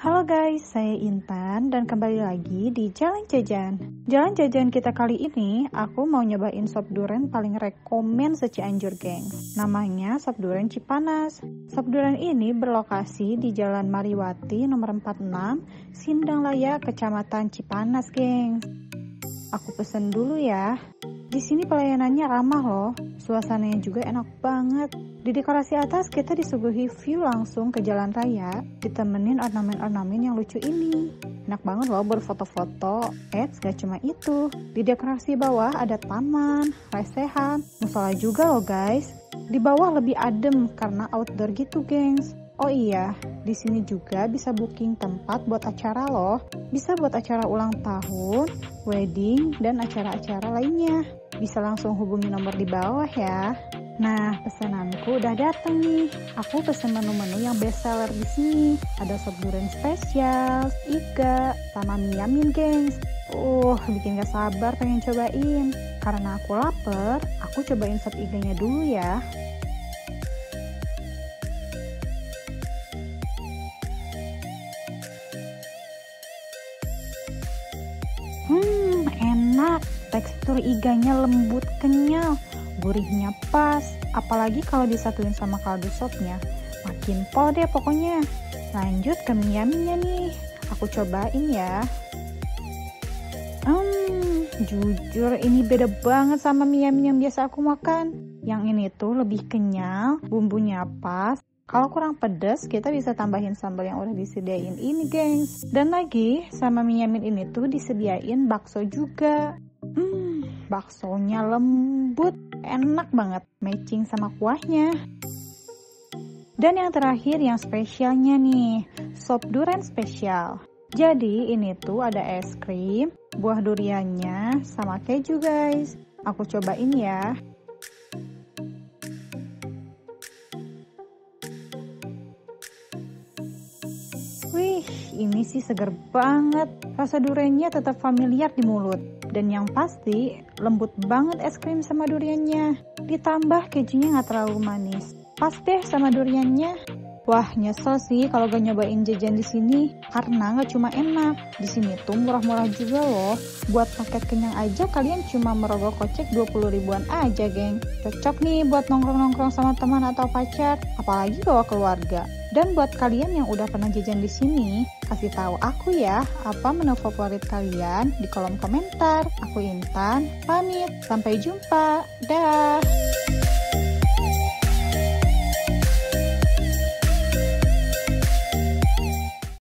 Halo guys, saya Intan dan kembali lagi di Jalan Jajan. Jalan jajan kita kali ini, aku mau nyobain sop duren paling rekomen se-Cianjur, geng. Namanya sop duren Cipanas. Sop duren ini berlokasi di Jalan Mariwati nomor 46, Sindang Laya, Kecamatan Cipanas, geng. Aku pesen dulu ya. Di sini pelayanannya ramah loh, suasananya juga enak banget. Di dekorasi atas kita disuguhi view langsung ke jalan raya, ditemenin ornamen-ornamen yang lucu ini. Enak banget loh berfoto-foto. Gak cuma itu, di dekorasi bawah ada taman, lesehan, musola juga loh guys. Di bawah lebih adem karena outdoor gitu, gengs. Oh iya, di sini juga bisa booking tempat buat acara loh. Bisa buat acara ulang tahun, wedding, dan acara-acara lainnya. Bisa langsung hubungi nomor di bawah ya. Nah, pesananku udah datang nih. Aku pesen menu-menu yang best seller di sini. Ada sop duren spesial, iga, sama mie yamin, gengs. Bikin gak sabar pengen cobain. Karena aku lapar, aku cobain sop iganya dulu ya. Enak. Tekstur iganya lembut kenyal, gurihnya pas, apalagi kalau disatuin sama kaldu sopnya. Makin pol deh pokoknya. Lanjut ke mie yaminnya nih. Aku cobain ya. Jujur ini beda banget sama mie yamin yang biasa aku makan. Yang ini tuh lebih kenyal, bumbunya pas. Kalau kurang pedas, kita bisa tambahin sambal yang udah disediain ini, gengs. Dan lagi, sama mie yamin ini tuh disediain bakso juga. Baksonya lembut, enak banget, matching sama kuahnya. Dan yang terakhir yang spesialnya nih, sop duren spesial. Jadi ini tuh ada es krim, buah duriannya, sama keju guys. Aku cobain ya. Wih, ini sih seger banget. Rasa duriannya tetap familiar di mulut. Dan yang pasti, lembut banget es krim sama duriannya. Ditambah kejunya nggak terlalu manis. Pas deh sama duriannya. Wah, nyesel sih kalau gak nyobain jajan di sini. Karena nggak cuma enak. Di sini tuh murah-murah juga loh. Buat paket kenyang aja kalian cuma merogoh kocek 20 ribuan aja, geng. Cocok nih buat nongkrong-nongkrong sama teman atau pacar. Apalagi bawa keluarga. Dan buat kalian yang udah pernah jajan di sini, kasih tahu aku ya, apa menu favorit kalian di kolom komentar. Aku Intan, pamit. Sampai jumpa. Dah.